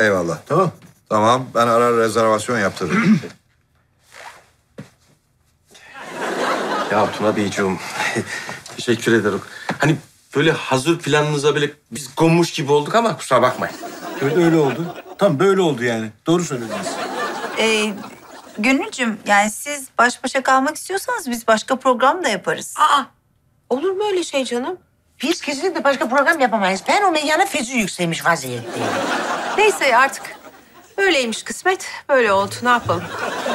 Eyvallah. Tamam. Tamam, ben arar rezervasyon yaptırırım. Ya Tuna Beyciğim, teşekkür ederim. Hani böyle hazır planınıza böyle biz konmuş gibi olduk ama kusura bakmayın. Evet öyle oldu. Tam böyle oldu yani. Doğru söylediniz. Gönülcüm, yani siz baş başa kalmak istiyorsanız biz başka program da yaparız. Aa, olur mu öyle şey canım? Biz kesinlikle başka program yapamayız. Ben o meyana feci yükselmiş vaziyetteyim. Neyse artık öyleymiş kısmet. Böyle oldu. Ne yapalım?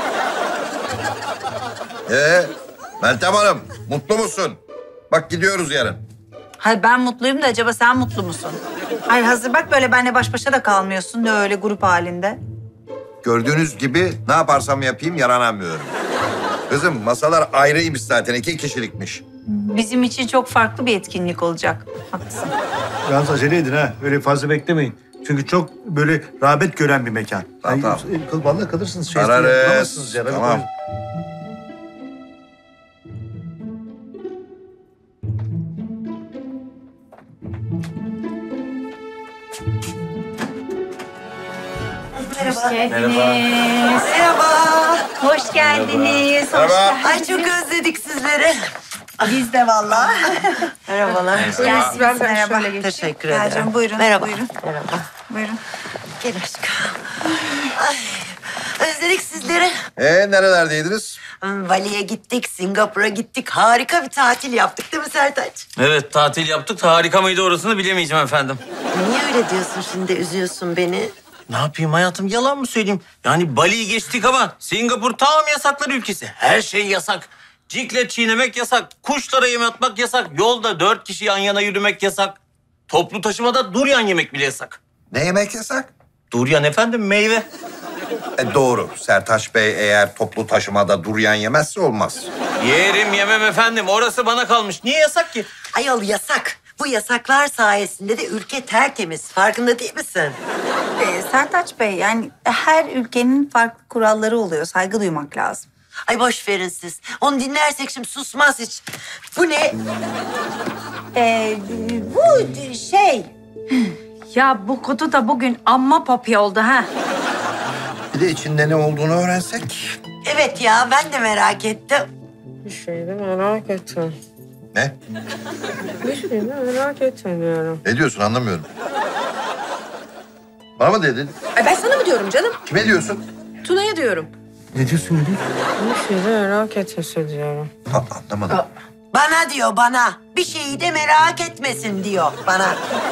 Meltem Hanım, mutlu musun? Bak gidiyoruz yarın. Hayır, ben mutluyum da acaba sen mutlu musun? Hayır, hazır bak böyle benle baş başa da kalmıyorsun da öyle grup halinde. Gördüğünüz gibi ne yaparsam yapayım yaranamıyorum. Kızım masalar ayrıymış zaten, 2 kişilikmiş. Bizim için çok farklı bir etkinlik olacak. Haklısın. Yalnız acele edin ha. Öyle fazla beklemeyin. Çünkü çok böyle rağbet gören bir mekan. Tamam. Vallahi kalırsınız. Ararız. Bulamazsınız ya. Tamam. Hoş geldiniz. Merhaba. Hoş geldiniz. Merhaba. Ay çok özledik sizleri. Biz de vallahi. Merhabalar. Geldiniz. Ben Merhaba. şöyle geçeyim. Teşekkür ederim. Geleceğim, buyurun. Merhaba. Buyurun. Merhaba. Buyurun. Gel aşkım. Ay, özledik sizleri. Nerelerdeydiniz? Bali'ye gittik, Singapur'a gittik. Harika bir tatil yaptık değil mi Sertaç? Evet, tatil yaptık. Harika mıydı orasını bilemeyeceğim efendim. Niye öyle diyorsun şimdi, üzüyorsun beni? Ne yapayım hayatım, yalan mı söyleyeyim? Yani Bali'yi geçtik ama Singapur tam yasaklar ülkesi. Her şey yasak. Ciklet çiğnemek yasak. Kuşlara yem atmak yasak. Yolda 4 kişi yan yana yürümek yasak. Toplu taşımada duryan yemek bile yasak. Ne yemek yasak? Duryan efendim, meyve. Doğru. Sertaç Bey eğer toplu taşımada duryan yemezse olmaz. Yerim yemem efendim. Orası bana kalmış. Niye yasak ki? Ayol yasak. Bu yasaklar sayesinde de ülke tertemiz. Farkında değil misin? Sertaç Bey, yani her ülkenin farklı kuralları oluyor. Saygı duymak lazım. Ay boş verin siz. Onu dinlersek şimdi susmaz hiç. Bu ne? Bu şey... Ya bu kutu da bugün amma papi oldu ha. Bir de içinde ne olduğunu öğrensek. Evet ya ben de merak ettim. Bir şey de merak ettim. Ne? Bir şey de merak ettim diyorum. Ne diyorsun anlamıyorum. Bana mı dedin? Ay ben sana mı diyorum canım? Kime diyorsun? Tuna'ya diyorum. Ne diyorsun Gülü? Bir şey de merak etmesi diyorum. Anlamadım. Bana diyor bana. Bir şeyi de merak etmesin diyor bana.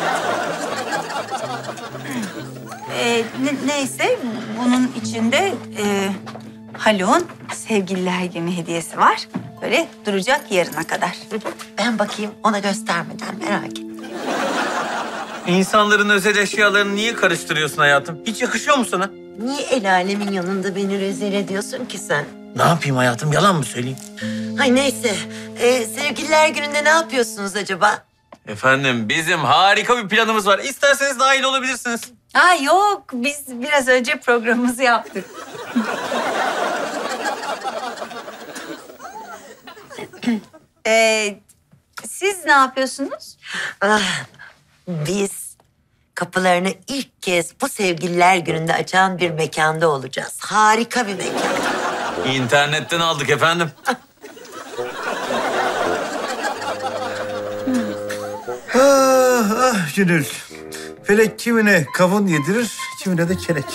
Neyse, bunun içinde Haluk'un sevgililer günü hediyesi var. Böyle duracak yarına kadar. Ben bakayım ona göstermeden merak et. İnsanların özel eşyalarını niye karıştırıyorsun hayatım? Hiç yakışıyor mu sana? Niye el alemin yanında beni rezil ediyorsun ki sen? Ne yapayım hayatım? Yalan mı söyleyeyim? Hay neyse. Sevgililer gününde ne yapıyorsunuz acaba? Efendim bizim harika bir planımız var. İsterseniz dahil olabilirsiniz. Yok, biz biraz önce programımızı yaptık. Siz ne yapıyorsunuz? Biz kapılarını ilk kez bu sevgililer gününde açan bir mekanda olacağız. Harika bir mekan. İnternetten aldık efendim. Gönül. Felek kimine kavun yedirir, kimine de kelek.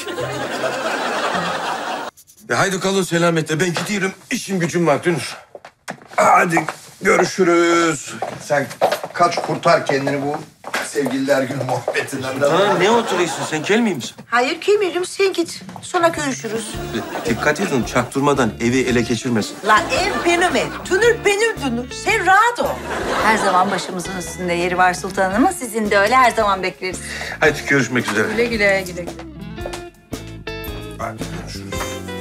Haydi kalın selametle. Ben gidiyorum. İşim gücüm var Dünür. Hadi görüşürüz. Sen kaç kurtar kendini bu sevgililer günü muhabbetinden de. Ha, ne oturuyorsun sen? Gelmeyeyim misin? Hayır Kemal'im sen git. Sonra görüşürüz. Dikkat edin çaktırmadan evi ele geçirmesin. La ev benim ev. Tünür benim tünür. Sen rahat ol. Her zaman başımızın üstünde yeri var Sultan Hanım'ın. Sizin de öyle, her zaman bekleriz. Hadi görüşmek üzere. Güle güle güle güle. Hadi görüşürüz.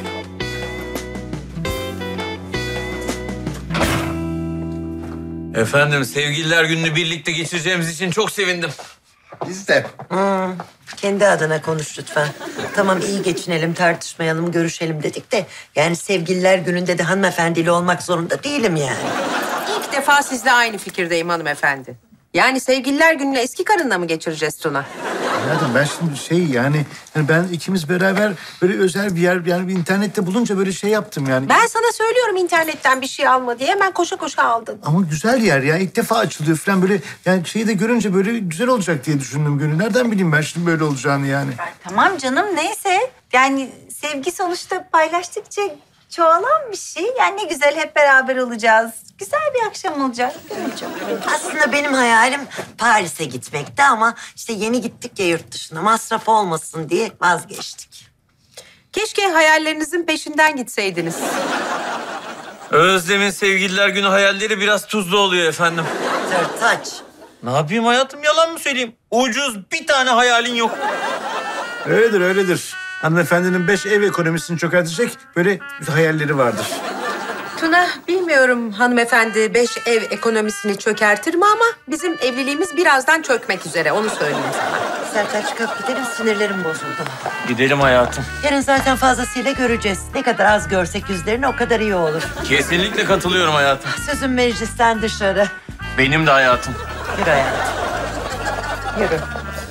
Efendim sevgililer gününü birlikte geçireceğimiz için çok sevindim. Biz de. Kendi adına konuş lütfen. Tamam iyi geçinelim, tartışmayalım, görüşelim dedik de... yani sevgililer gününde de hanımefendiyle olmak zorunda değilim yani. İlk defa sizle aynı fikirdeyim hanımefendi. Yani sevgililer gününü eski karınla mı geçireceğiz Tuna? Hayatım ben şimdi yani ben ikimiz beraber böyle özel bir yer yani bir internette bulunca böyle şey yaptım yani. Ben sana söylüyorum internetten bir şey alma diye. Hemen koşa koşa aldın. Ama güzel yer ya. İlk defa açılıyor falan böyle. Yani şeyi de görünce böyle güzel olacak diye düşündüm Gönül. Nereden bileyim ben şimdi böyle olacağını yani. Tamam canım neyse. Yani sevgi sonuçta paylaştıkça çoğalan bir şey. Yani ne güzel hep beraber olacağız. Güzel bir akşam olacak. Gönülcüm. Aslında benim hayalim Paris'e gitmekti ama işte yeni gittik ya yurt dışına. Masraf olmasın diye vazgeçtik. Keşke hayallerinizin peşinden gitseydiniz. Özlem'in sevgililer günü hayalleri biraz tuzlu oluyor efendim. Sertaç. Ne yapayım hayatım, yalan mı söyleyeyim? Ucuz bir tane hayalin yok. Öyledir. Hanımefendinin 5 ev ekonomisini çökertecek böyle hayalleri vardır. Tuna, bilmiyorum hanımefendi 5 ev ekonomisini çökertir mi ama bizim evliliğimiz birazdan çökmek üzere, onu söyleyeyim sana. Sertaç kalk gidelim, sinirlerim bozuldu. Gidelim hayatım. Yarın zaten fazlasıyla göreceğiz. Ne kadar az görsek yüzlerini o kadar iyi olur. Kesinlikle katılıyorum hayatım. Sözüm meclisten dışarı. Benim de hayatım. Yürü hayatım. Yürü.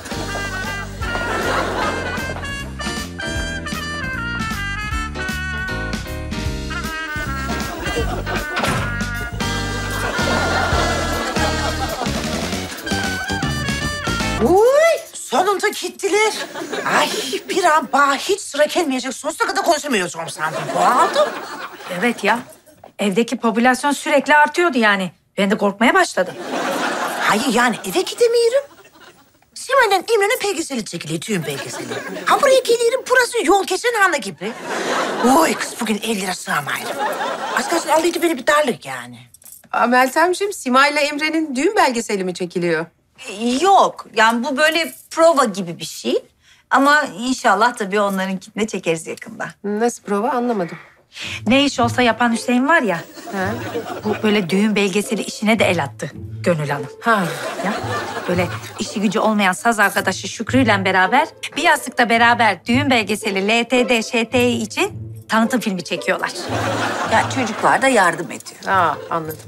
Uy, sonunda gittiler. Ay bir an bana hiç sıra gelmeyecek. Sonsuza kadar konuşmayacağım sandım. Boğaldım. Evet ya. Evdeki popülasyon sürekli artıyordu yani. Ben de korkmaya başladım. Hayır yani eve gidemiyorum. Simay'la İmran'ın belgeseli çekiliyor, düğün belgeseli. Ha buraya geliyorum, burası yol geçen anda gibi. Oy kız bugün 50 lira sığamayırım. Az kalsın aldıydı beni bir darlık yani. Meltemciğim, Simay'la Emre'nin düğün belgeseli mi çekiliyor? Yok. Yani bu böyle prova gibi bir şey. Ama inşallah tabii onlarınkini de çekeriz yakında. Nasıl prova anlamadım. Ne iş olsa yapan Hüseyin var ya. Ha? Bu böyle düğün belgeseli işine de el attı Gönül Hanım. Ha. Ya böyle işi gücü olmayan saz arkadaşı Şükrü'yle beraber bir yastıkta beraber düğün belgeseli LTD, ŞTİ için tanıtım filmi çekiyorlar. Yani çocuklar da yardım ediyor. Aa, anladım.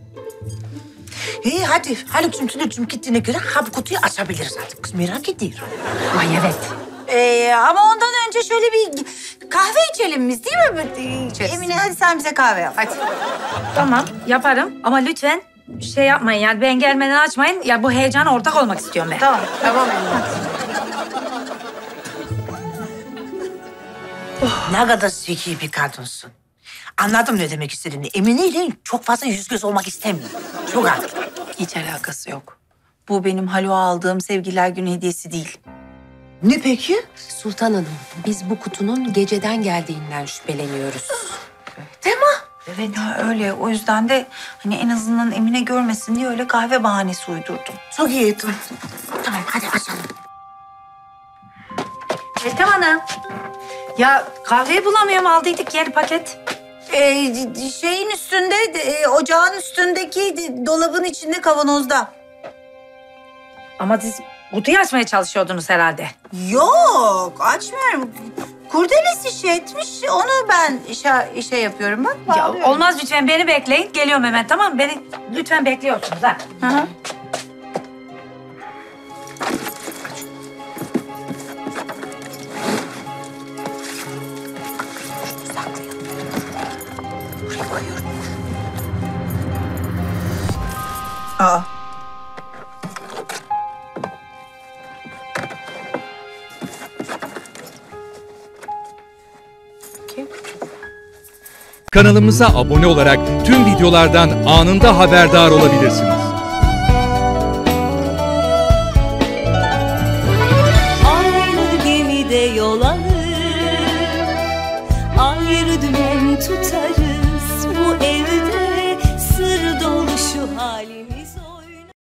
İyi hadi Haluk'cum Tülü'cüm gittiğine göre ha bu kutuyu açabiliriz artık. Kız merak ediyorum. Ay evet. Ama ondan önce şöyle bir kahve içelim biz değil mi? İçeriz. Emine hadi sen bize kahve yap. Hadi. Tamam yaparım ama lütfen şey yapmayın yani ben gelmeden açmayın. Ya bu heyecana ortak olmak istiyorum ben. Tamam. Tamam Emine. Ne kadar zeki bir kadınsın. Anladım ne demek istediğini. Emine ile çok fazla yüz göz olmak istemiyorum. Çok haklı. Hiç alakası yok. Bu benim Haluk'a aldığım sevgililer günü hediyesi değil. Ne peki? Sultan Hanım, biz bu kutunun geceden geldiğinden şüpheleniyoruz. Değil mi? Evet ha, öyle. O yüzden de hani en azından Emine görmesin diye öyle kahve bahanesi uydurdum. Çok iyi ettin. Tamam hadi açalım. Meltem Hanım. Ya kahveyi bulamıyorum aldıydık yeni paket. Şeyin üstünde, ocağın üstündeki dolabın içinde kavanozda. Ama siz kutuyu açmaya çalışıyordunuz herhalde. Yok, açmıyorum. Kurdele şişe etmiş, onu ben şey yapıyorum bak. Ya bağlıyorum. olmaz lütfen beni bekleyin. Geliyorum hemen tamam mı? Beni lütfen bekliyorsunuz ha. Hı hı. Aa. Kanalımıza abone olarak tüm videolardan anında haberdar olabilirsiniz. Aynı gemide yol alır, ayrı dümen tutarız. Bu evde sır dolu şu halimiz.